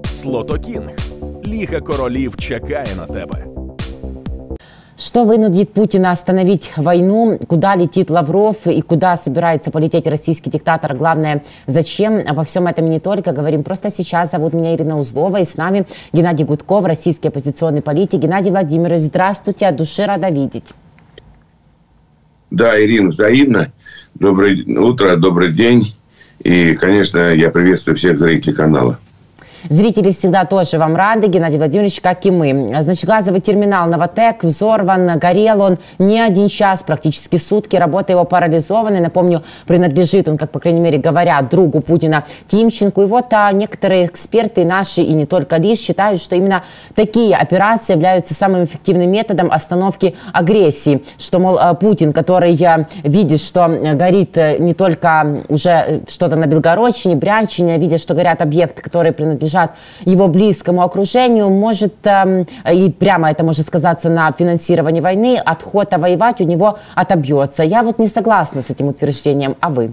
Слотокінг. Ліга королів чекає на тебе. Что вынудит Путина остановить войну? Куда летит Лавров и куда собирается полететь российский диктатор? Главное, зачем? Обо всем этом и не только говорим просто сейчас. Зовут меня Ирина Узлова, и с нами Геннадий Гудков, российский оппозиционный политик. Геннадий Владимирович, здравствуйте, от души рада видеть. Да, Ирина, взаимно. Доброе утро, добрый день. И, конечно, я приветствую всех зрителей канала. Зрители всегда тоже вам рады, Геннадий Владимирович, как и мы. Значит, газовый терминал «Новатэк» взорван, горел он не один час, практически сутки. Работа его парализована. Напомню, принадлежит он, как, по крайней мере, говорят, другу Путина Тимченку. И вот некоторые эксперты, наши и не только лишь, считают, что именно такие операции являются самым эффективным методом остановки агрессии. Что, мол, Путин, который видит, что горит не только уже что-то на Белгородчине, Брянщине, видит, что горят объекты, которые принадлежат его близкому окружению, может, и прямо это может сказаться на финансировании войны, отхода воевать у него отобьется. Я вот не согласна с этим утверждением, а вы?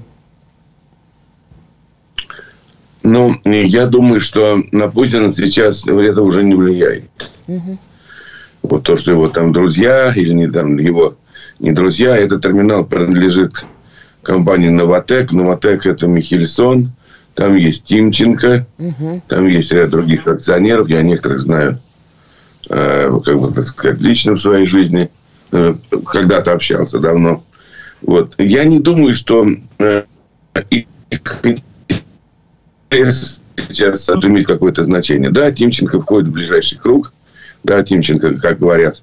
Ну, я думаю, что на Путина сейчас это уже не влияет. Вот то, что его там друзья или не там его не друзья, этот терминал принадлежит компании «Новатэк». «Новатэк» — это Михельсон. Там есть Тимченко, там есть ряд других акционеров. Я некоторых знаю, как бы, так сказать, лично в своей жизни. Когда-то общался давно. Вот. Я не думаю, что их интерес сейчас имеет какое-то значение. Да, Тимченко входит в ближайший круг. Да, Тимченко, как говорят,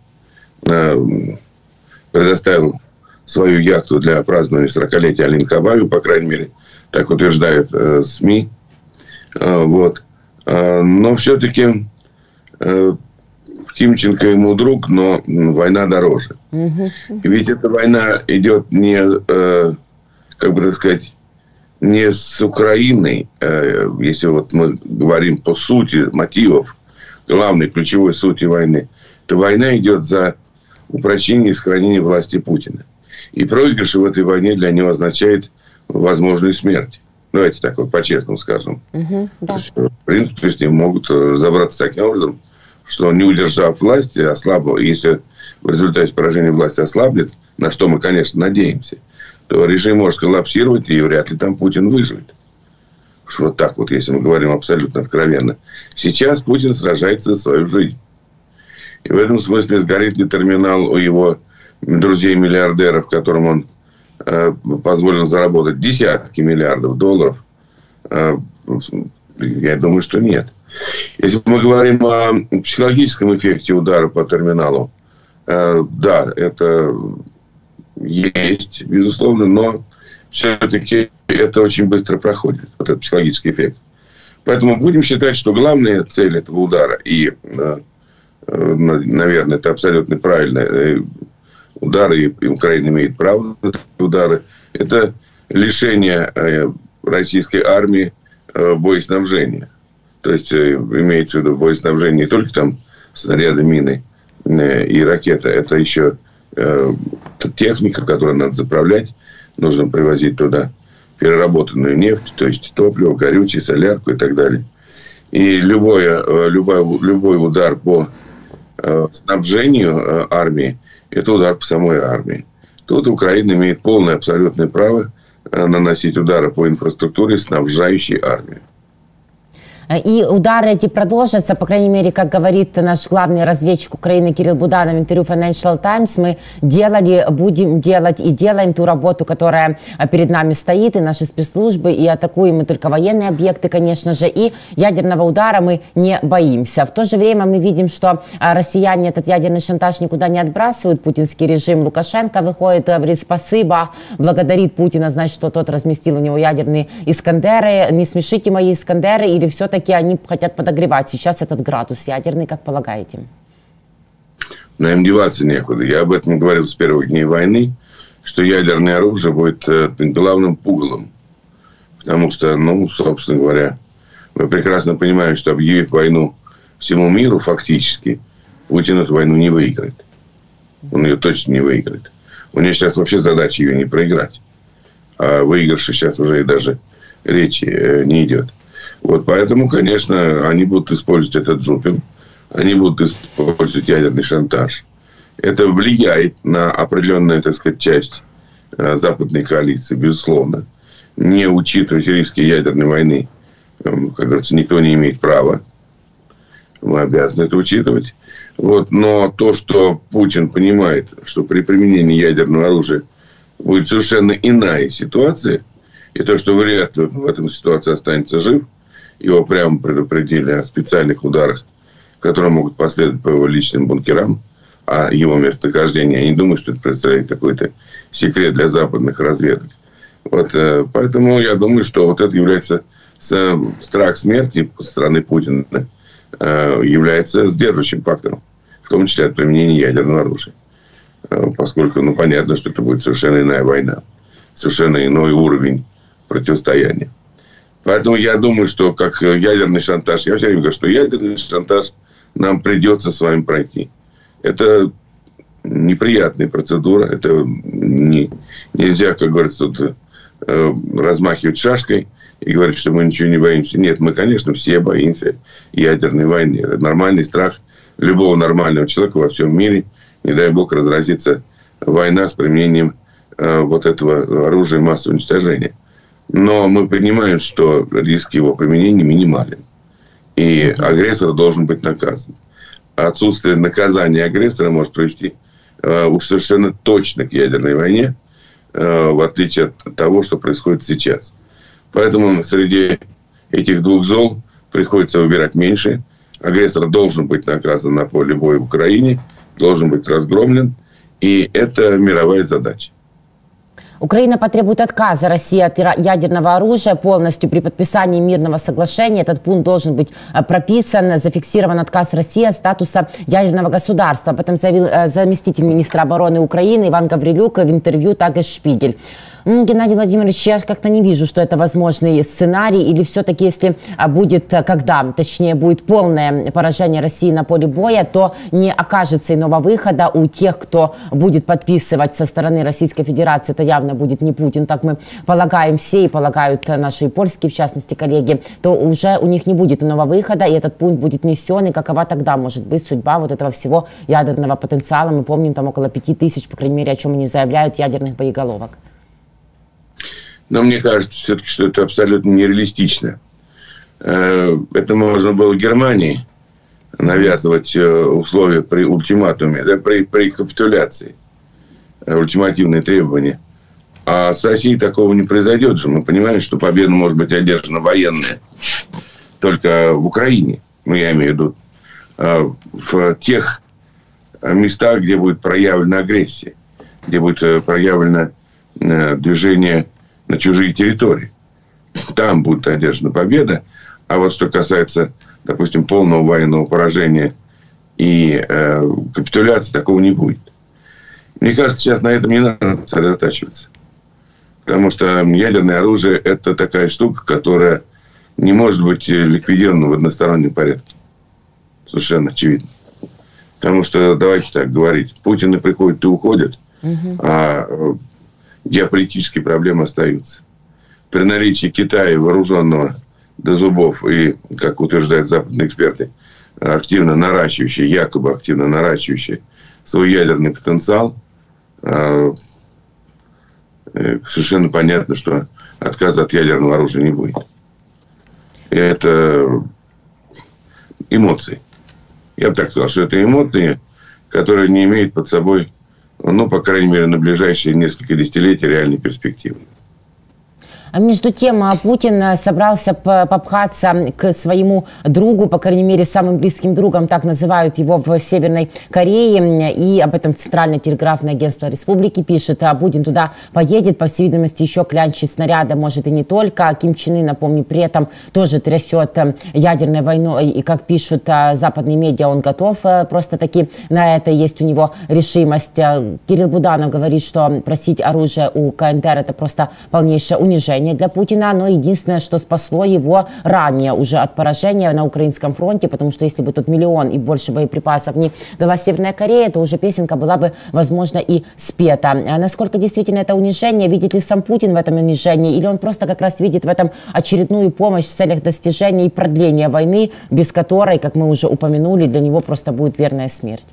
предоставил свою яхту для празднования 40-летия Алин-Кабаеву, по крайней мере, так утверждают СМИ. Вот. Но все-таки Тимченко ему друг, но война дороже. Ведь эта война идет не, как бы так сказать, не с Украиной, если вот мы говорим по сути мотивов, главной ключевой сути войны, то война идет за упрочение и сохранение власти Путина. И проигрыш в этой войне для него означает возможную смерть. Давайте так вот по-честному скажем. Да. Есть, в принципе, с ним могут забраться таким образом, что не удержав власти, ослабла, если в результате поражения власти ослабнет, на что мы, конечно, надеемся, то режим может коллапсировать, и вряд ли там Путин выживет. Уж вот так вот, если мы говорим абсолютно откровенно. Сейчас Путин сражается за свою жизнь. И в этом смысле сгорит ли терминал у его друзей-миллиардеров, которым он позволил заработать десятки миллиардов долларов, я думаю, что нет. Если мы говорим о психологическом эффекте удара по терминалу, да, это есть, безусловно, но все-таки это очень быстро проходит, вот этот психологический эффект. Поэтому будем считать, что главная цель этого удара, и, наверное, это абсолютно правильно, удары, и Украина имеет право на удары, это лишение российской армии боеснабжения. То есть, имеется в виду боеснабжение не только там снаряды, мины и ракеты, это еще техника, которую надо заправлять, нужно привозить туда переработанную нефть, то есть топливо, горючее, солярку и так далее. И любой удар по снабжению армии — это удар по самой армии. Тут Украина имеет полное абсолютное право наносить удары по инфраструктуре, снабжающей армию. И удары эти продолжатся, по крайней мере, как говорит наш главный разведчик Украины Кирилл Буданов в интервью Financial Times, мы делали, будем делать и делаем ту работу, которая перед нами стоит, и наши спецслужбы, и атакуем мы только военные объекты, конечно же, и ядерного удара мы не боимся. В то же время мы видим, что россияне этот ядерный шантаж никуда не отбрасывают. Путинский режим, Лукашенко выходит, говорит спасибо, благодарит Путина, значит, что тот разместил у него ядерные Искандеры. Не смешите мои Искандеры, или все-таки они хотят подогревать сейчас этот градус ядерный, как полагаете? Но им деваться некуда. Я об этом говорил с первых дней войны, что ядерное оружие будет главным пугалом. Потому что, ну, собственно говоря, мы прекрасно понимаем, что, объявив войну всему миру фактически, Путин эту войну не выиграет. Он ее точно не выиграет. У него сейчас вообще задача ее не проиграть. А выигрыше сейчас уже и даже речи не идет. Вот поэтому, конечно, они будут использовать этот джупинг, они будут использовать ядерный шантаж. Это влияет на определенную, так сказать, часть западной коалиции, безусловно. Не учитывать риски ядерной войны, как говорится, никто не имеет права. Мы обязаны это учитывать. Вот. Но то, что Путин понимает, что при применении ядерного оружия будет совершенно иная ситуация, и то, что вряд ли в этом ситуации останется жив, его прямо предупредили о специальных ударах, которые могут последовать по его личным бункерам, а его местонахождение. Я не думаю, что это представляет какой-то секрет для западных разведок. Вот, поэтому я думаю, что вот это является страх смерти со стороны Путина является сдерживающим фактором, в том числе от применения ядерного оружия. Поскольку, понятно, что это будет совершенно иная война, совершенно иной уровень противостояния. Поэтому я думаю, что как ядерный шантаж, я все время говорю, что ядерный шантаж нам придется с вами пройти. Это неприятная процедура, это нельзя, как говорится, размахивать шашкой и говорить, что мы ничего не боимся. Нет, мы, конечно, все боимся ядерной войны. Это нормальный страх любого нормального человека во всем мире. Не дай бог разразится война с применением вот этого оружия массового уничтожения. Но мы понимаем, что риск его применения минимален. И агрессор должен быть наказан. Отсутствие наказания агрессора может привести уж совершенно точно к ядерной войне, в отличие от того, что происходит сейчас. Поэтому среди этих двух зол приходится выбирать меньше. Агрессор должен быть наказан на поле боя в Украине, должен быть разгромлен. И это мировая задача. Украина потребует отказа России от ядерного оружия полностью при подписании мирного соглашения. Этот пункт должен быть прописан. Зафиксирован отказ России от статуса ядерного государства. Об этом заявил заместитель министра обороны Украины Иван Гаврилюк в интервью «Тагес Шпигель». Геннадий Владимирович, я как-то не вижу, что это возможный сценарий. Или все-таки, если будет, точнее, будет полное поражение России на поле боя, то не окажется иного выхода у тех, кто будет подписывать со стороны Российской Федерации. Это явно будет не Путин, так мы полагаем все, и полагают наши польские, в частности, коллеги, то уже у них не будет иного выхода, и этот пункт будет внесен. И какова тогда может быть судьба вот этого всего ядерного потенциала? Мы помним, там около 5000, по крайней мере, о чем они заявляют, ядерных боеголовок. Но мне кажется все-таки, что это абсолютно нереалистично. Это можно было Германии навязывать условия при ультиматуме, да, при капитуляции, ультимативные требования. А с Россией такого не произойдет же. Мы понимаем, что победа может быть одержана военная только в Украине. Я имею в виду в тех местах, где будет проявлена агрессия, где будет проявлено движение на чужие территории. Там будет одержана победа. А вот что касается, допустим, полного военного поражения и капитуляции, такого не будет. Мне кажется, сейчас на этом не надо сосредотачиваться. Потому что ядерное оружие – это такая штука, которая не может быть ликвидирована в одностороннем порядке. Совершенно очевидно. Потому что, давайте так говорить, Путины приходят и уходят, а геополитические проблемы остаются. При наличии Китая, вооруженного до зубов, и, как утверждают западные эксперты, якобы активно наращивающий свой ядерный потенциал, совершенно понятно, что отказа от ядерного оружия не будет. И это эмоции. Я бы так сказал, что это эмоции, которые не имеют под собой, по крайней мере, на ближайшие несколько десятилетий реальной перспективы. Между тем, Путин собрался попхаться к своему другу, по крайней мере, самым близким другом, так называют его в Северной Корее. И об этом Центральное телеграфное агентство Республики пишет. Путин туда поедет, по всей видимости, еще клянчить снаряды, может и не только. Ким Чен Ын, напомню, при этом тоже трясет ядерной войной. И, как пишут западные медиа, он готов просто-таки на это, есть у него решимость. Кирилл Буданов говорит, что просить оружие у КНДР – это просто полнейшее унижение. поражение для Путина, но единственное, что спасло его ранее уже от поражения на украинском фронте, потому что если бы тут миллион и больше боеприпасов не дала Северная Корея, то уже песенка была бы, возможно, и спета. А насколько действительно это унижение? Видит ли сам Путин в этом унижении? Или он просто как раз видит в этом очередную помощь в целях достижения и продления войны, без которой, как мы уже упомянули, для него просто будет верная смерть?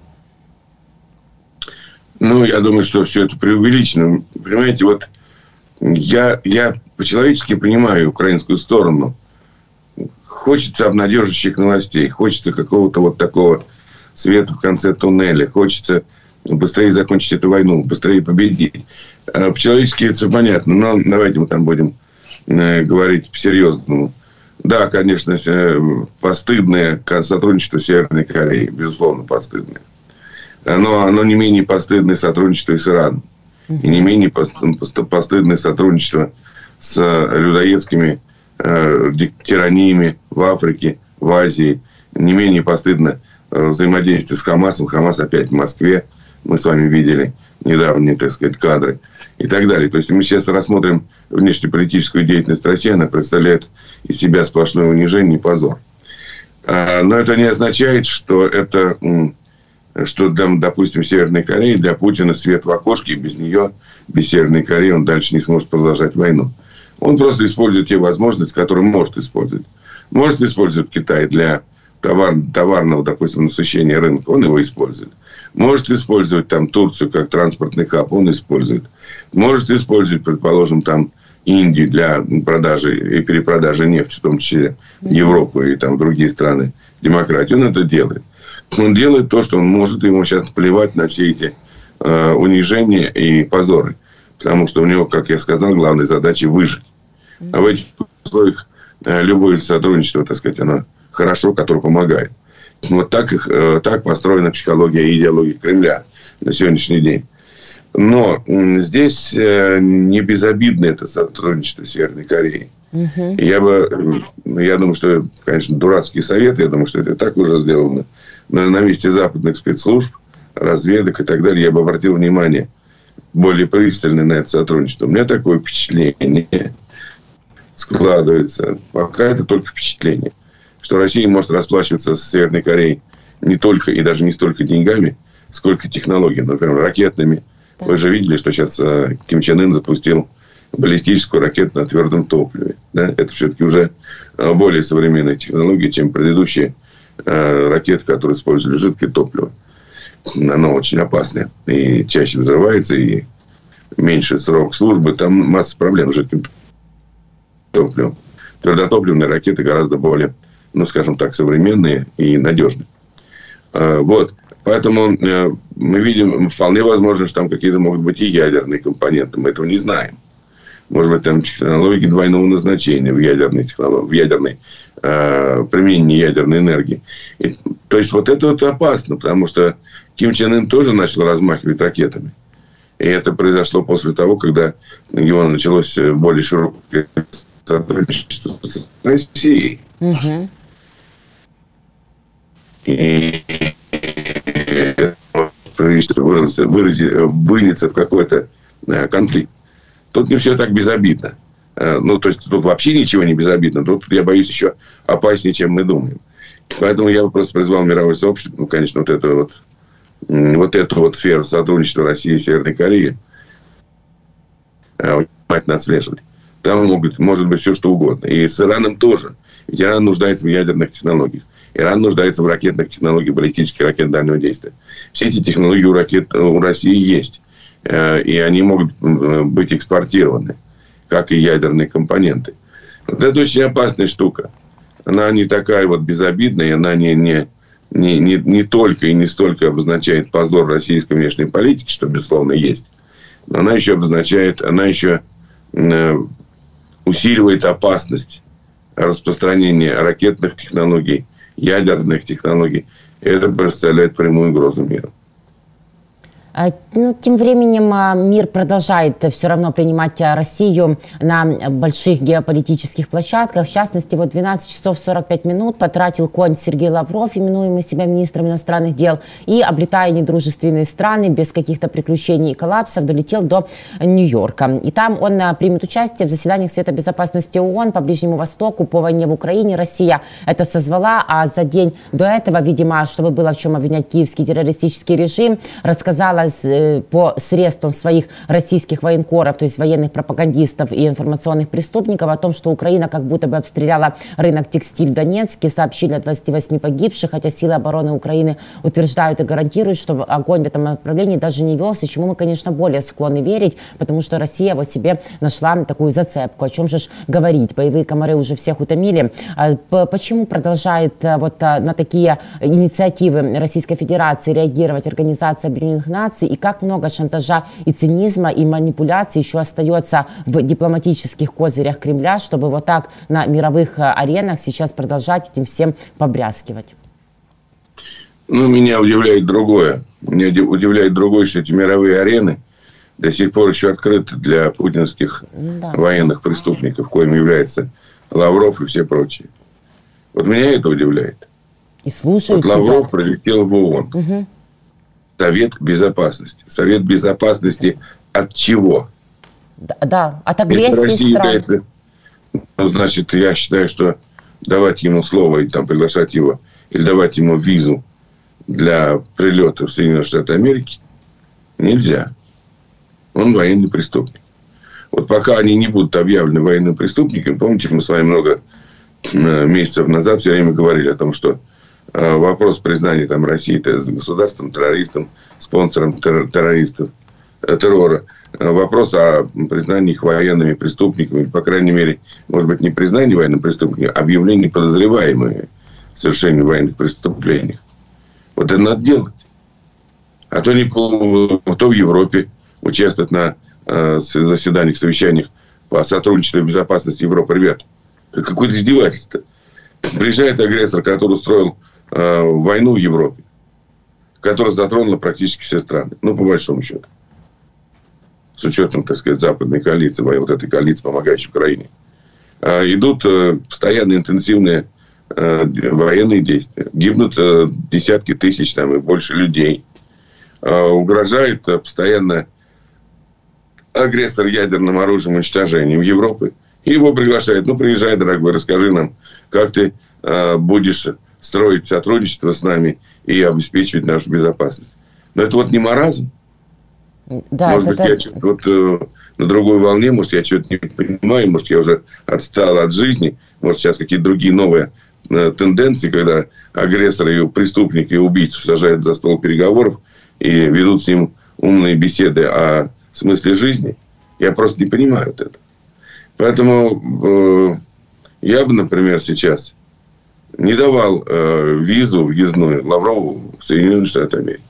Ну, я думаю, что все это преувеличено. Понимаете, вот я по-человечески понимаю украинскую сторону. Хочется обнадеживающих новостей, хочется какого-то вот такого света в конце туннеля, хочется быстрее закончить эту войну, быстрее победить. По-человечески это все понятно, но давайте мы там будем говорить по-серьезному. Да, конечно, постыдное сотрудничество с Северной Кореей, безусловно, постыдное. Но оно не менее постыдное сотрудничество и с Ираном. И не менее постыдное сотрудничество с людоедскими тираниями в Африке, в Азии. Не менее постыдно взаимодействие с Хамасом. Хамас опять в Москве. Мы с вами видели недавние, так сказать, кадры. И так далее. То есть, мы сейчас рассмотрим внешнеполитическую деятельность России. Она представляет из себя сплошное унижение и позор. Но это не означает, что это... что, допустим, Северной Кореи для Путина свет в окошке, и без нее, без Северной Кореи, он дальше не сможет продолжать войну. Он просто использует те возможности, которые может использовать. Может использовать Китай для товарного, допустим, насыщения рынка, он его использует. Может использовать там Турцию как транспортный хаб, он использует. Может использовать, предположим, там Индию для продажи и перепродажи нефти, в том числе в Европу и там в другие страны демократии. Он это делает. Он делает то, что он может, ему сейчас плевать на все эти унижения и позоры. Потому что у него, как я сказал, главная задача выжить. А в этих условиях любое сотрудничество, так сказать, оно хорошо, которое помогает. Вот так построена психология и идеология Кремля на сегодняшний день. Но здесь не безобидно это сотрудничество с Северной Кореей. Я думаю, что, конечно, дурацкий совет, я думаю, что это так уже сделано. Но на месте западных спецслужб, разведок и так далее, я бы обратил внимание более пристально на это сотрудничество. У меня такое впечатление складывается, пока это только впечатление, что Россия может расплачиваться с Северной Кореей не только и даже не столько деньгами, сколько технологиями, например, ракетными. Да. Вы же видели, что сейчас Ким Чен Ын запустил баллистическую ракету на твердом топливе. Да? Это все-таки уже более современная технология, чем предыдущие ракеты, которые использовали жидкое топливо. Оно очень опасное. И чаще взрывается, и меньше срок службы. Там масса проблем с жидким топливом. Твердотопливные ракеты гораздо более, ну, скажем так, современные и надежные. Вот. Поэтому мы видим, вполне возможно, что там какие-то могут быть и ядерные компоненты. Мы этого не знаем. Может быть, там технологии двойного назначения в ядерной применении ядерной энергии. То есть, вот это вот опасно, потому что Ким Чен Ын тоже начал размахивать ракетами. И это произошло после того, когда у него началось более широкое сотрудничество с Россией. И выльется в какой-то конфликт. Тут не все так безобидно. Ну, то есть, тут вообще ничего не безобидно. Тут, я боюсь, еще опаснее, чем мы думаем. Поэтому я бы просто призвал мировое сообщество, ну, конечно, вот эту вот сферу сотрудничества России и Северной Кореи внимательно отслеживать. Там может быть все, что угодно. И с Ираном тоже. Ведь Иран нуждается в ядерных технологиях. Иран нуждается в ракетных технологиях, баллистических ракет дальнего действия. Все эти технологии у России есть. И они могут быть экспортированы, как и ядерные компоненты. Вот это очень опасная штука. Она не такая вот безобидная, она не только и не столько обозначает позор российской внешней политики, что, безусловно, есть. Но она еще усиливает опасность распространения ракетных технологий, ядерных технологий. И это представляет прямую угрозу миру. Ну, тем временем мир продолжает все равно принимать Россию на больших геополитических площадках. В частности, вот 12 часов 45 минут потратил конь Сергей Лавров, именуемый себя министром иностранных дел, и, облетая недружественные страны без каких-то приключений и коллапсов, долетел до Нью-Йорка. И там он примет участие в заседаниях Совета безопасности ООН по Ближнему Востоку, по войне в Украине. Россия это созвала, а за день до этого, видимо, чтобы было в чем обвинять киевский террористический режим, рассказала по средствам своих российских военкоров, то есть военных пропагандистов и информационных преступников, о том, что Украина как будто бы обстреляла рынок текстиль в Донецке, сообщили о 28 погибших, хотя силы обороны Украины утверждают и гарантируют, что огонь в этом направлении даже не велся, чему мы, конечно, более склонны верить, потому что Россия вот себе нашла такую зацепку. О чем же говорить? Боевые комары уже всех утомили. Почему продолжает вот на такие инициативы Российской Федерации реагировать Организация Объединенных Наций, и как много шантажа и цинизма и манипуляций еще остается в дипломатических козырях Кремля, чтобы вот так на мировых аренах сейчас продолжать этим всем побрязкивать? Ну, меня удивляет другое. Меня удивляет другое, что эти мировые арены до сих пор еще открыты для путинских военных преступников, коим является Лавров и все прочие. Вот меня это удивляет. И слушают, вот Лавров прилетел в ООН. Угу. Совет Безопасности. Совет Безопасности от чего? Да, от агрессии стран. Ну, значит, я считаю, что давать ему слово и там приглашать его, или давать ему визу для прилета в Соединенные Штаты Америки нельзя. Он военный преступник. Вот пока они не будут объявлены военным преступником, помните, мы с вами много месяцев назад все время говорили о том, что вопрос признания там, России государством, террористом, спонсором террора, вопрос о признании их военными преступниками, по крайней мере, может быть, не признание военным преступником, а объявление подозреваемыми в совершении военных преступлений. Вот это надо делать. А то, то в Европе участвовать на заседаниях, совещаниях по сотрудничеству и безопасности Европы. Ребят, это какое-то издевательство. Приезжает агрессор, который устроил войну в Европе, которая затронула практически все страны. Ну, по большому счету. С учетом, так сказать, западной коалиции, вот этой коалиции, помогающей Украине. Идут постоянно интенсивные военные действия. Гибнут десятки тысяч там, и больше людей. Угрожает постоянно агрессор ядерным оружием, уничтожением Европы. И его приглашают. Ну, приезжай, дорогой, расскажи нам, как ты будешь строить сотрудничество с нами и обеспечивать нашу безопасность. Но это вот не маразм. Да, может быть, я вот на другой волне, может, я что-то не понимаю, может, я уже отстал от жизни, может, сейчас какие-то другие новые тенденции, когда агрессоры, и преступники и убийцу сажают за стол переговоров и ведут с ним умные беседы о смысле жизни. Я просто не понимаю это. Поэтому я бы, например, сейчас не давал визу въездную Лаврову в Соединенные Штаты Америки.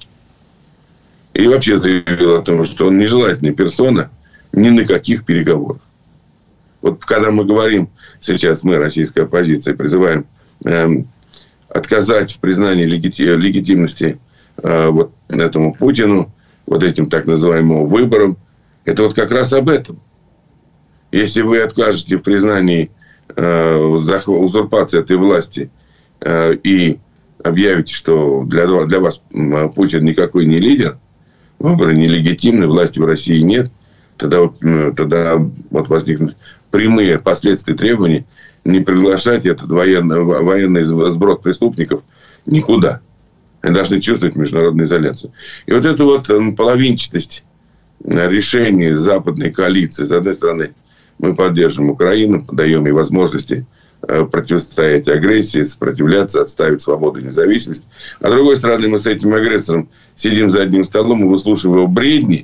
И вообще заявил о том, что он нежелательная персона ни на каких переговорах. Вот когда мы говорим сейчас, мы, российская оппозиция, призываем отказать в признании легитимности вот этому Путину, вот этим так называемым выборам, это вот как раз об этом. Если вы откажете в признании узурпации этой власти и объявите, что для вас Путин никакой не лидер, выборы нелегитимны, власти в России нет, тогда вот возникнут прямые последствия требований не приглашать этот военный сброд преступников никуда. Они должны чувствовать международную изоляцию. И вот эта вот половинчатость решений западной коалиции, с одной стороны, мы поддерживаем Украину, даем ей возможности противостоять агрессии, сопротивляться, отставить свободу и независимость. А с другой стороны, мы с этим агрессором сидим за одним столом и выслушиваем его бредни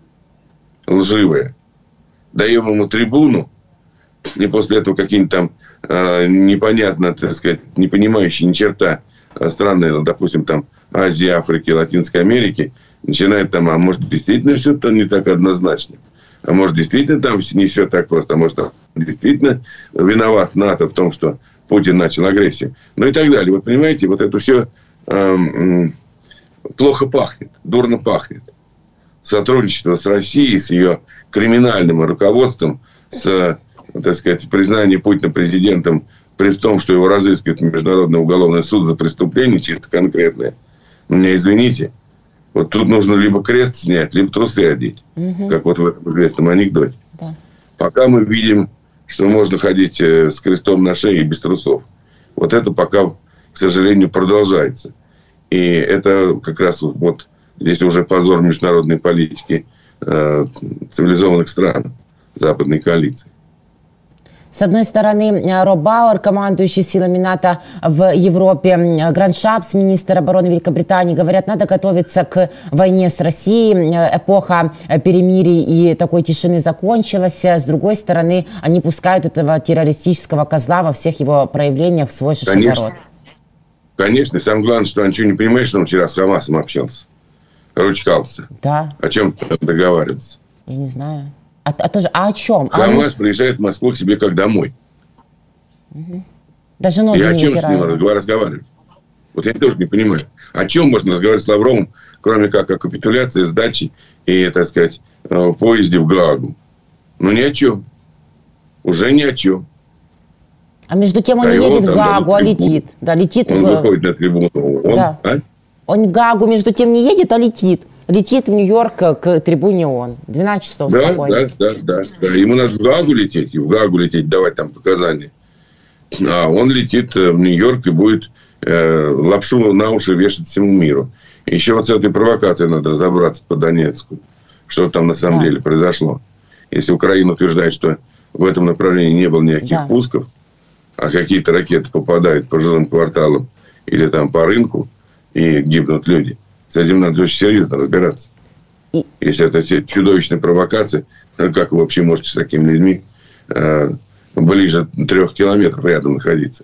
лживые, даем ему трибуну, и после этого какие-нибудь там непонятно, так сказать, не понимающие ни черта страны, допустим, там Азии, Африки, Латинской Америки, начинают там, а может, действительно все там не так однозначно. А может, действительно там не все так просто. А может, действительно виноват НАТО в том, что Путин начал агрессию. Ну и так далее. Вот понимаете, вот это все плохо пахнет, дурно пахнет. сотрудничество с Россией, с ее криминальным руководством, с, так сказать, признанием Путина президентом, при том, что его разыскивает Международный уголовный суд за преступления чисто конкретные. Меня извините, вот тут нужно либо крест снять, либо трусы одеть. Как вот в этом известном анекдоте. Да. Пока мы видим, что можно ходить с крестом на шее и без трусов. Вот это пока, к сожалению, продолжается. И это как раз вот здесь уже позор международной политики цивилизованных стран западной коалиции. С одной стороны, Роб Бауэр, командующий силами НАТО в Европе, Грант Шапс, министр обороны Великобритании, говорят, надо готовиться к войне с Россией. Эпоха перемирий и такой тишины закончилась. С другой стороны, они пускают этого террористического козла во всех его проявлениях в свой шишогород. Конечно. И самое главное, что он ничего не понимает, что он вчера с Хамасом общался. Ручкался. Да. О чем договаривался? Я не знаю. А о чем? Хамас приезжает в Москву к себе как домой. Даже ноги и о не чем с утирают. ним разговаривать? Вот я тоже не понимаю. О чем можно разговаривать с Лавровым, кроме как о капитуляции, сдаче и, так сказать, поезде в Гаагу? Ну, ни о чем. Уже ни о чем. А между тем он не едет в Гаагу, а летит. Да, летит он выходит на трибуну. Он в Гаагу, между тем, не едет, а летит. Летит в Нью-Йорк к трибуне ООН. 12 часов спокойно. Да. Ему надо в Гаагу лететь, давать там показания. А он летит в Нью-Йорк и будет лапшу на уши вешать всему миру. Еще вот с этой провокацией надо разобраться по Донецку. Что там на самом деле произошло. Если Украина утверждает, что в этом направлении не было никаких пусков, а какие-то ракеты попадают по жилым кварталам или там по рынку, и гибнут люди. С этим надо очень серьезно разбираться. Если это все чудовищные провокации, как вы вообще можете с такими людьми ближе 3 километров рядом находиться?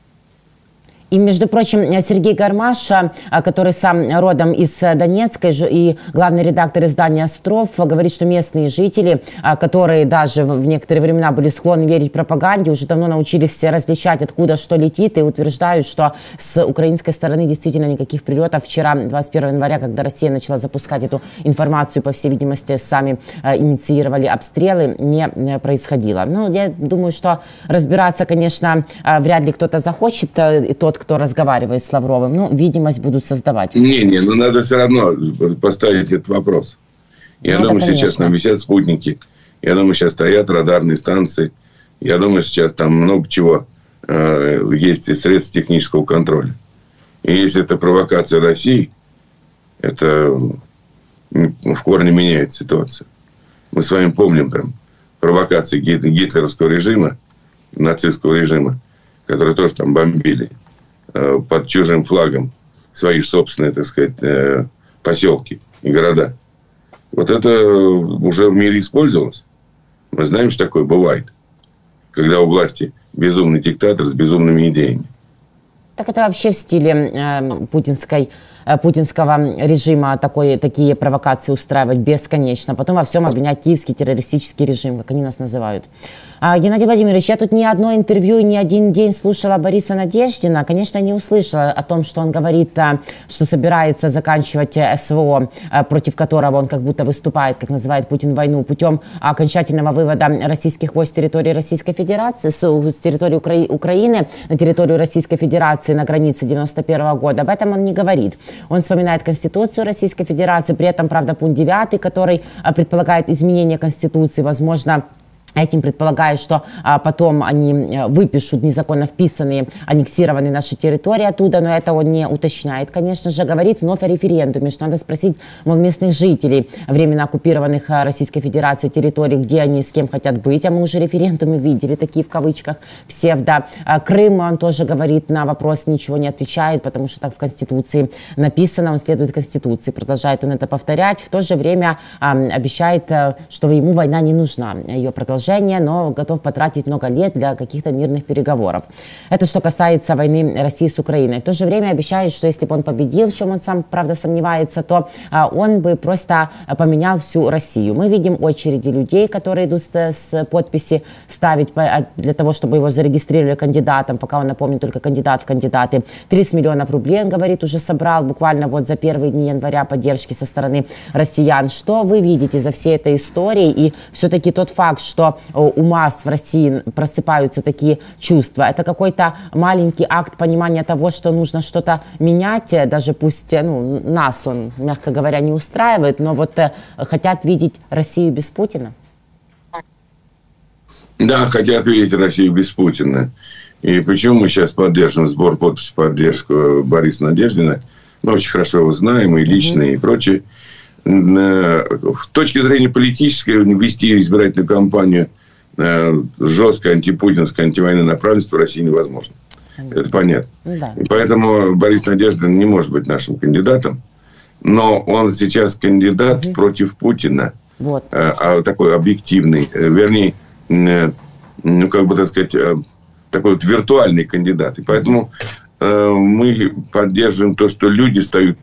И, между прочим, Сергей Гармаш, который сам родом из Донецка и главный редактор издания «Остров», говорит, что местные жители, которые даже в некоторые времена были склонны верить пропаганде, уже давно научились различать, откуда что летит, и утверждают, что с украинской стороны действительно никаких прилетов. Вчера, 21 января, когда Россия начала запускать эту информацию, по всей видимости, сами инициировали обстрелы, не происходило. Ну, я думаю, что разбираться, конечно, вряд ли кто-то захочет, и тот, кто разговаривает с Лавровым, ну, видимость будут создавать. Не, но надо все равно поставить этот вопрос. Я думаю, сейчас там висят спутники. Я думаю, сейчас стоят радарные станции. Я думаю, сейчас там много чего есть из средств технического контроля. И если это провокация России, это в корне меняет ситуацию. Мы с вами помним там провокации гитлеровского режима, нацистского режима, которые тоже там бомбили под чужим флагом свои собственные, так сказать, поселки и города. Вот это уже в мире использовалось. Мы знаем, что такое бывает, когда у власти безумный диктатор с безумными идеями. Так это вообще в стиле путинского режима такие провокации устраивать бесконечно. Потом во всем обвинять киевский террористический режим, как они нас называют. Геннадий Владимирович, я тут ни одно интервью, ни один день слушала Бориса Надеждина. Конечно, не услышала о том, что он говорит, что собирается заканчивать СВО, против которого он как будто выступает, как называет Путин, войну, путем окончательного вывода российских войск с территории Российской Федерации, с территории Украины на территорию Российской Федерации на границе 1991 года. Об этом он не говорит. Он вспоминает Конституцию Российской Федерации, при этом, правда, пункт 9, который предполагает изменение Конституции, возможно, этим предполагают, что потом они выпишут незаконно вписанные, аннексированные наши территории оттуда, но это он не уточняет, конечно же, говорит вновь о референдуме, что надо спросить, мол, местных жителей временно оккупированных Российской Федерацией территорий, где они с кем хотят быть, а мы уже референдумы видели, такие в кавычках, псевдо. Крым, он тоже говорит, на вопрос ничего не отвечает, потому что так в Конституции написано, он следует Конституции, продолжает он это повторять, в то же время обещает, что ему война не нужна, ее продолжение поражение, но готов потратить много лет для каких-то мирных переговоров. Это что касается войны России с Украиной. В то же время обещает, что если бы он победил, в чем он сам, правда, сомневается, то он бы просто поменял всю Россию. Мы видим очереди людей, которые идут с подписи ставить для того, чтобы его зарегистрировали кандидатом, пока он, напомню, только кандидат в кандидаты. 30 миллионов рублей, он говорит, уже собрал буквально вот за первые дни января поддержки со стороны россиян. Что вы видите за всей этой историей? И все-таки тот факт, что у масс в России просыпаются такие чувства, это какой-то маленький акт понимания того, что нужно что-то менять, даже пусть нас он, мягко говоря, не устраивает, но вот хотят видеть Россию без Путина? Да, хотят видеть Россию без Путина. И почему мы сейчас поддерживаем сбор подписей в поддержку Бориса Надеждина? Мы очень хорошо его знаем, и лично, и прочее. С точки зрения политической, вести избирательную кампанию жесткой антипутинской, антивоенной направленности в России невозможно. Это понятно. Да. И поэтому Борис Надеждин не может быть нашим кандидатом. Но он сейчас кандидат против Путина. Вот. Такой объективный, вернее, такой вот виртуальный кандидат. И поэтому мы поддерживаем то, что люди встают,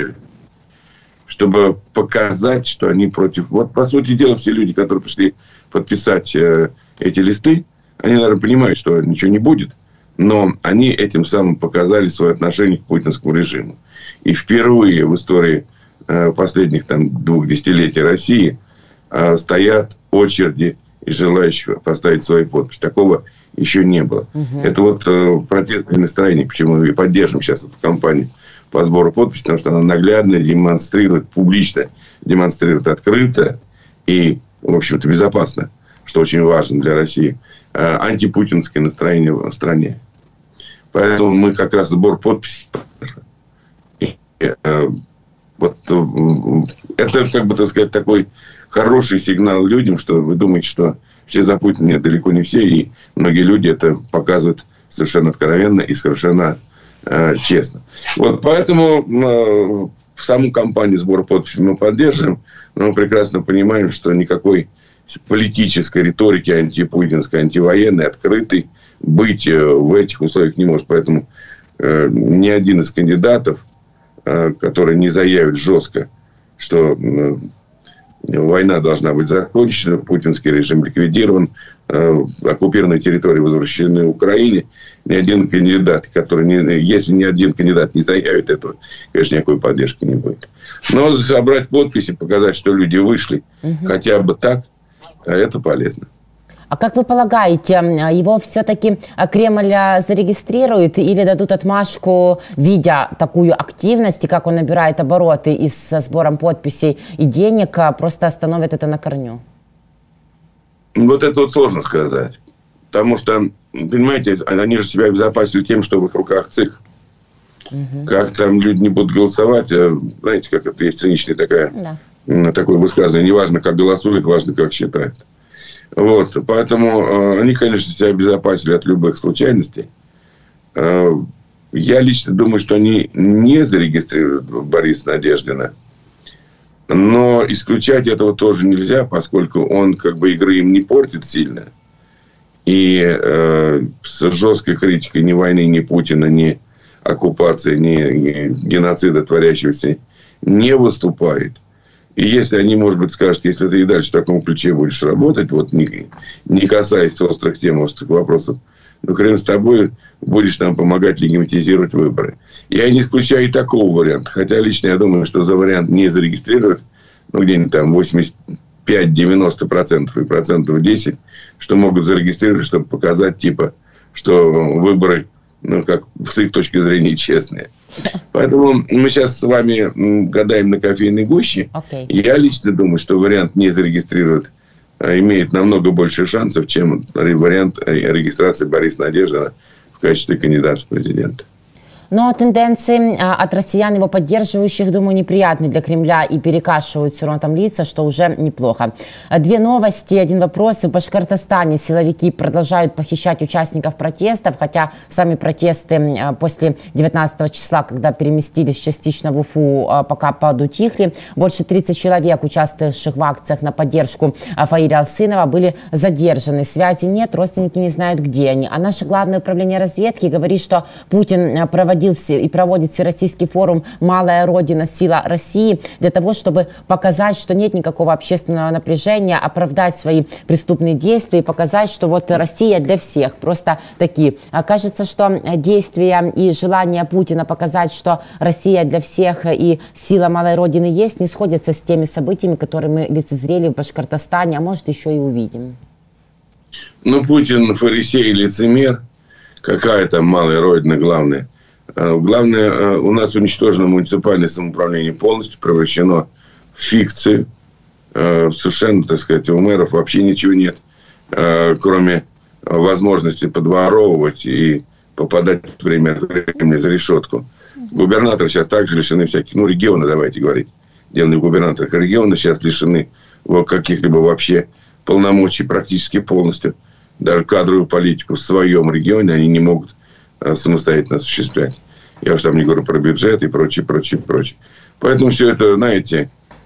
чтобы показать, что они против. Вот, по сути дела, все люди, которые пришли подписать эти листы, они, наверное, понимают, что ничего не будет. Но они этим самым показали свое отношение к путинскому режиму. И впервые в истории последних 2 десятилетий России стоят очереди из желающих поставить свои подписи. Такого еще не было. Это вот протестное настроение, почему мы поддержим сейчас эту кампанию по сбору подписей, потому что она наглядно демонстрирует, публично демонстрирует открыто и, в общем-то, безопасно, что очень важно для России, антипутинское настроение в стране. Поэтому мы как раз сбор подписей. Вот это, как бы, так сказать, такой хороший сигнал людям, что вы думаете, что все за Путина. Нет, далеко не все. И многие люди это показывают совершенно откровенно и совершенно честно. Вот поэтому саму кампанию сбора подписей мы поддерживаем. Но мы прекрасно понимаем, что никакой политической риторики антипутинской, антивоенной, открытой быть в этих условиях не может. Поэтому ни один из кандидатов, который не заявит жестко, что война должна быть закончена, путинский режим ликвидирован, оккупированные территории возвращены Украине, ни один кандидат, если ни один кандидат не заявит этого, конечно, никакой поддержки не будет. Но собрать подписи, показать, что люди вышли, хотя бы так, это полезно. А как вы полагаете, его все-таки Кремль зарегистрирует или дадут отмашку, видя такую активность, и как он набирает обороты и со сбором подписей и денег, просто остановят это на корню? Вот это вот сложно сказать. Потому что, понимаете, они же себя обезопасили тем, что в их руках ЦИК. Как там люди не будут голосовать, знаете, как это есть циничное такое высказывание. Не важно, как голосуют, важно, как считают. Вот, поэтому они, конечно, себя обезопасили от любых случайностей. Я лично думаю, что они не зарегистрируют Бориса Надеждина. Но исключать этого тоже нельзя, поскольку он как бы игры им не портит сильно. И с жесткой критикой ни войны, ни Путина, ни оккупации, ни геноцида, творящегося, не выступает. И если они, может быть, скажут, если ты и дальше в таком ключе будешь работать, вот не касаясь острых тем, острых вопросов, ну, хрен с тобой, будешь нам помогать легитимизировать выборы. Я не исключаю и такого варианта. Хотя лично я думаю, что за вариант не зарегистрировать, где-нибудь там 85-90% и процентов 10, что могут зарегистрировать, чтобы показать, типа, что выборы, как с их точки зрения, честные. Поэтому мы сейчас с вами гадаем на кофейной гуще. Я лично думаю, что вариант не зарегистрировать имеет намного больше шансов, чем вариант регистрации Бориса Надеждина в качестве кандидата в президенты. Но тенденции от россиян, его поддерживающих, думаю, неприятны для Кремля и перекашивают все равно там лица, что уже неплохо. Две новости, один вопрос. В Башкортостане силовики продолжают похищать участников протестов, хотя сами протесты после 19 числа, когда переместились частично в Уфу, пока подутихли. Больше 30 человек, участвовавших в акциях на поддержку Фаиля Алсынова, были задержаны. Связи нет, родственники не знают, где они. А наше главное управление разведки говорит, что Путин проводит и проводит Всероссийский форум «Малая Родина. Сила России» для того, чтобы показать, что нет никакого общественного напряжения, оправдать свои преступные действия и показать, что вот Россия для всех. Просто такие. Кажется, что действия и желание Путина показать, что Россия для всех и сила малой Родины есть, не сходятся с теми событиями, которые мы лицезрели в Башкортостане, а может еще и увидим. Ну, Путин фарисей и лицемер. Какая там малая Родина главная? Главное, у нас уничтожено муниципальное самоуправление полностью, превращено в фикцию. Совершенно, так сказать, у мэров вообще ничего нет, кроме возможности подворовывать и попадать время от времени за решетку. Губернаторы сейчас также лишены всяких, регионы, давайте говорить. Дело не в губернаторах, регионы сейчас лишены каких-либо вообще полномочий практически полностью. Даже кадровую политику в своем регионе они не могут самостоятельно осуществлять. Я уж там не говорю про бюджет и прочее. Поэтому все это, знаете,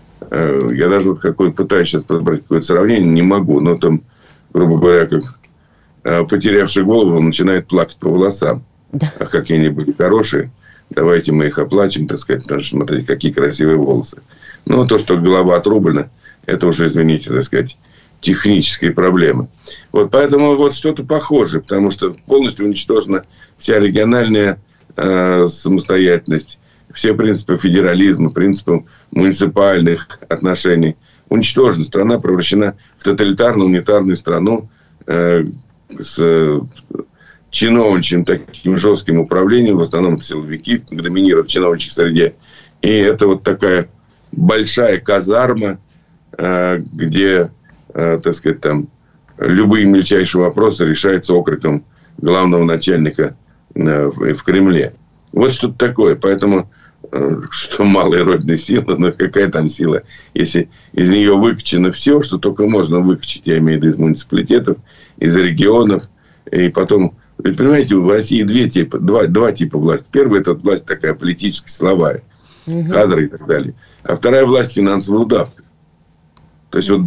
я даже пытаюсь сейчас подобрать какое-то сравнение, не могу. Но там, грубо говоря, как потерявший голову начинает плакать по волосам. А какие они были хорошие, давайте мы их оплачем, так сказать, потому что смотрите, какие красивые волосы. Но то, что голова отрублена, это уже, извините, так сказать, технические проблемы. Вот поэтому вот что-то похожее, потому что полностью уничтожена вся региональная самостоятельность, все принципы федерализма, принципы муниципальных отношений. Уничтожена. Страна превращена в тоталитарную, унитарную страну с чиновничьим таким жестким управлением. В основном силовики доминируют в чиновничьей среде. И это вот такая большая казарма, где, так сказать, там любые мельчайшие вопросы решаются окриком главного начальника в Кремле. Вот что-то такое. Поэтому, что малая Родина сила, но какая там сила? Если из нее выкачано все, что только можно выкачать, я имею в виду из муниципалитетов, из регионов. И потом, вы понимаете, в России два типа власти. Первая – это власть такая политическая, силовая, кадры и так далее. А вторая власть – финансовая удавка. То есть, вот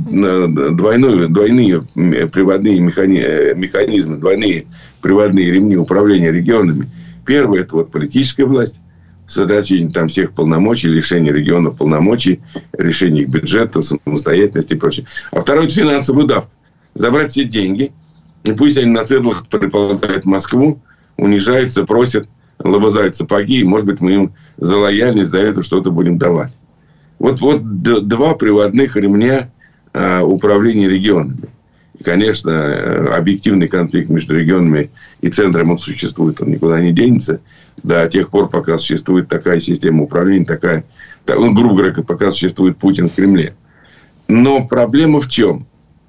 двойные приводные механизмы, двойные приводные ремни управления регионами. Первое – это вот политическая власть, сосредоточение там всех полномочий, лишение регионов полномочий, решение их бюджета, самостоятельности и прочее. А второе – это финансовая удавка. Забрать все деньги, и пусть они на цирлах приползают в Москву, унижаются, просят, лобызают сапоги, и, может быть, мы им за лояльность, за это что-то будем давать. Вот два приводных ремня управления регионами. И, конечно, объективный конфликт между регионами и центром, он существует, он никуда не денется до тех пор, пока существует такая система управления, грубо говоря, пока существует Путин в Кремле. Но проблема в чем?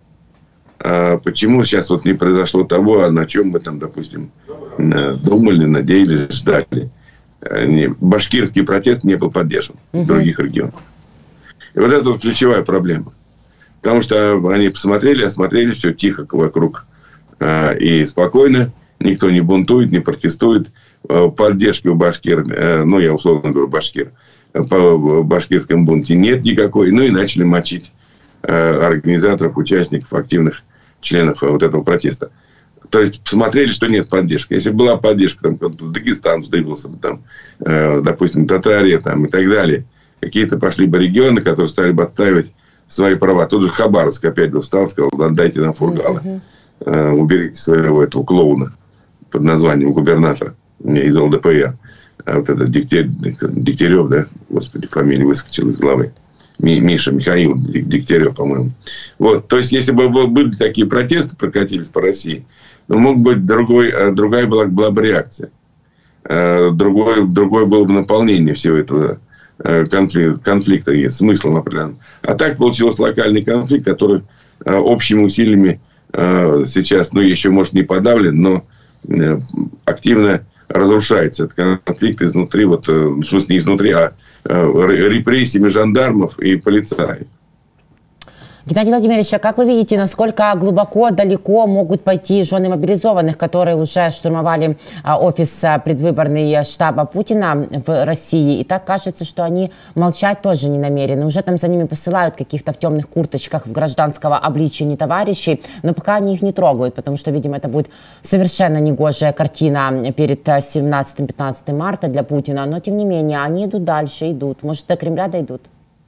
Почему сейчас вот не произошло того, на чем мы там, допустим, думали, надеялись, ждали? Башкирский протест не был поддержан в других регионах. И вот это вот ключевая проблема. Потому что они посмотрели, осмотрели, все тихо вокруг и спокойно. Никто не бунтует, не протестует. Поддержки у башкир, я условно говорю башкир, по башкирском бунте нет никакой. Ну и начали мочить организаторов, участников, активных членов вот этого протеста. То есть, посмотрели, что нет поддержки. Если была поддержка, там, Дагестан вздыбился бы, там, допустим, Татария там, и так далее. Какие-то пошли бы регионы, которые стали бы отстаивать свои права. Тот же Хабаровск опять бы встал, сказал, отдайте нам Фургала. Уберите своего этого клоуна под названием губернатора из ЛДПР. Вот это Дегтярев, да? Господи, фамилия выскочила из головы. Миша, Михаил Дегтярев, по-моему. Вот. То есть, если бы были такие протесты, прокатились по России, мог быть другая была бы реакция. Другое было бы наполнение всего этого конфликта и смыслом определенным. А так получился локальный конфликт, который общими усилиями сейчас, еще, может, не подавлен, но активно разрушается этот конфликт изнутри, вот, в смысле не изнутри, а репрессиями жандармов и полицаев. Геннадий Владимирович, а как вы видите, насколько глубоко, далеко могут пойти жены мобилизованных, которые уже штурмовали офис предвыборный штаба Путина в России? И так кажется, что они молчать тоже не намерены. Уже там за ними посылают каких-то в темных курточках в гражданского обличия не товарищей, но пока они их не трогают, потому что, видимо, это будет совершенно негожая картина перед 17-15 марта для Путина. Но, тем не менее, они идут дальше, идут. Может, до Кремля дойдут?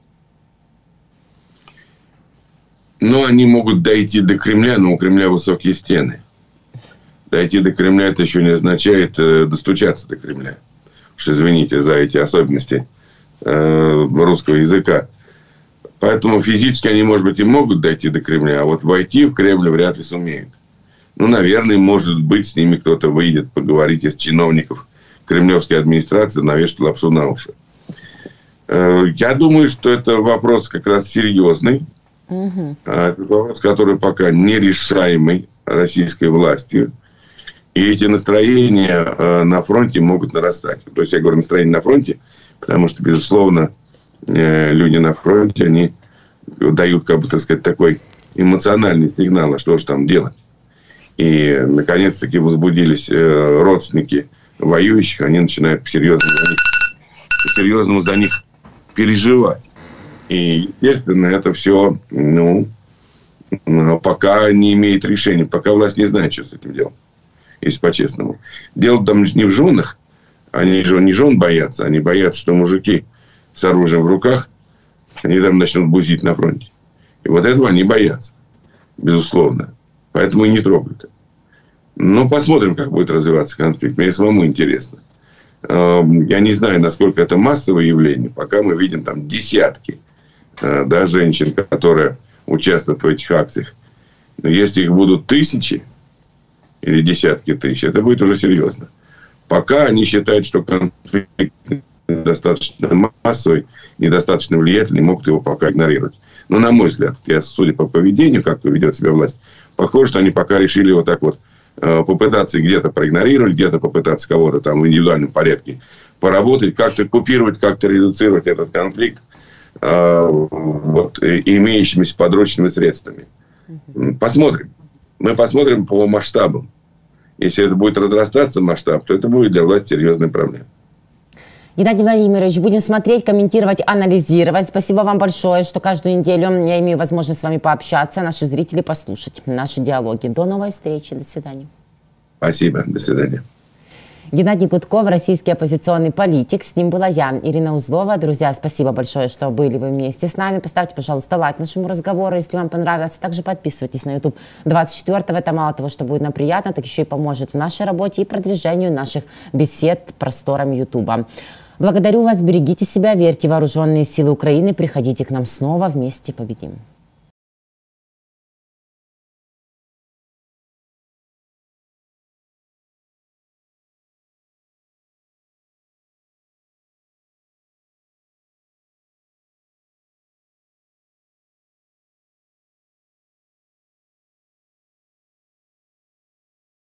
Но они могут дойти до Кремля, но у Кремля высокие стены. Дойти до Кремля — это еще не означает достучаться до Кремля. Уж извините за эти особенности русского языка. Поэтому физически они, может быть, и могут дойти до Кремля, а вот войти в Кремль вряд ли сумеют. Ну, наверное, может быть, с ними кто-то выйдет поговорить из чиновников кремлевской администрации, навешать лапшу на уши. Я думаю, что это вопрос как раз серьезный. Это вопрос, который пока нерешаемый российской властью. И эти настроения на фронте могут нарастать. То есть, я говорю настроение на фронте, потому что, безусловно, люди на фронте, они дают, как бы, так сказать, такой эмоциональный сигнал, а что же там делать. И, наконец-таки, возбудились родственники воюющих, они начинают по-серьезному за них переживать. И, естественно, это все, пока не имеет решения, пока власть не знает, что с этим делать, если по-честному. Дело там не в женах, они же не жен боятся, они боятся, что мужики с оружием в руках, они там начнут бузить на фронте. И вот этого они боятся, безусловно. Поэтому и не трогают. Но посмотрим, как будет развиваться конфликт. Мне самому интересно. Я не знаю, насколько это массовое явление, пока мы видим там десятки женщин, которые участвуют в этих акциях. Но если их будут тысячи или десятки тысяч, это будет уже серьезно. Пока они считают, что конфликт недостаточно массовый, недостаточно влиятельный, могут его пока игнорировать. Но, на мой взгляд, судя по поведению, как ведет себя власть, похоже, что они пока решили вот так вот попытаться где-то проигнорировать, где-то попытаться кого-то там в индивидуальном порядке поработать, как-то купировать, как-то редуцировать этот конфликт имеющимися подручными средствами. Посмотрим. Мы посмотрим по масштабам. Если это будет разрастаться масштаб, то это будет для власти серьезной проблемой. Геннадий Владимирович, будем смотреть, комментировать, анализировать. Спасибо вам большое, что каждую неделю я имею возможность с вами пообщаться, наши зрители послушать наши диалоги. До новой встречи. До свидания. Спасибо. До свидания. Геннадий Гудков, российский оппозиционный политик. С ним была я, Ирина Узлова. Друзья, спасибо большое, что были вы вместе с нами. Поставьте, пожалуйста, лайк нашему разговору, если вам понравилось. Также подписывайтесь на YouTube 24-го. Это мало того, что будет нам приятно, так еще и поможет в нашей работе и продвижению наших бесед просторами YouTube. Благодарю вас, берегите себя, верьте в вооруженные силы Украины, приходите к нам снова, вместе победим.